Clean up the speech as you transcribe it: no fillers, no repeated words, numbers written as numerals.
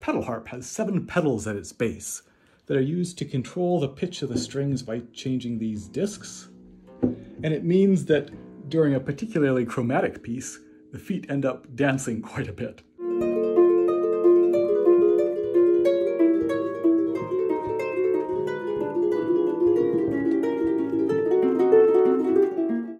pedal harp has 7 pedals at its base that are used to control the pitch of the strings by changing these discs. And it means that during a particularly chromatic piece, the feet end up dancing quite a bit.